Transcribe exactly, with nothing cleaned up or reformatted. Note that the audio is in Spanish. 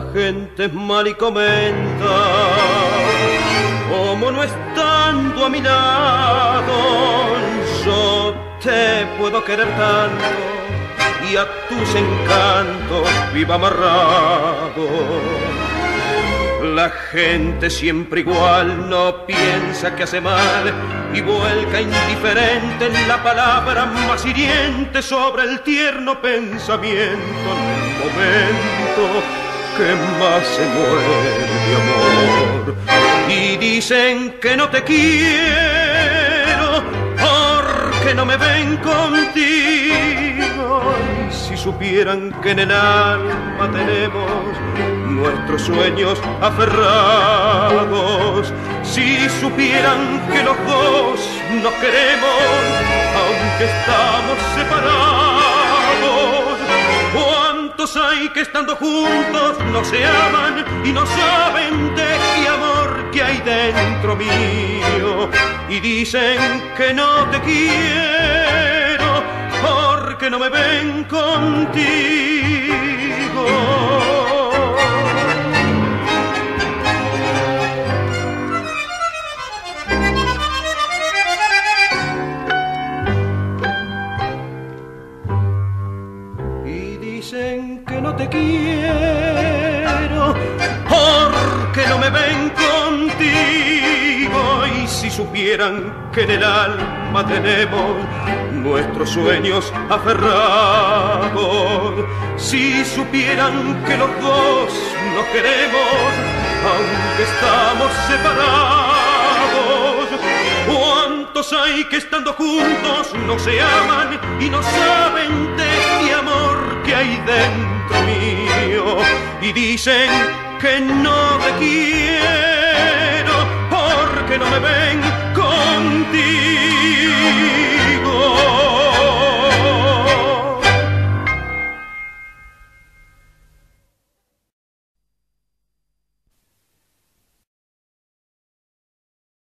La gente es mal y comenta, como no estando a mi lado, yo te puedo querer tanto y a tus encantos viva amarrado. La gente siempre igual no piensa que hace mal y vuelca indiferente en la palabra más hiriente sobre el tierno pensamiento en el momento que más se muere de amor. Y dicen que no te quiero porque no me ven contigo. Y si supieran que en el alma tenemos nuestros sueños aferrados, si supieran que los dos nos queremos aunque estamos separados. ¿Cuántos hay que estando juntos no se aman y no saben de qué amor que hay dentro mío? Y dicen que no te quiero porque no me ven contigo. Dicen que no te quiero porque no me ven contigo. Y si supieran que en el alma tenemos nuestros sueños aferrados, si supieran que los dos nos queremos aunque estamos separados. ¿Cuántos hay que estando juntos no se aman y no saben de qué amor que hay dentro mío? Y dicen que no te quiero porque no me ven contigo.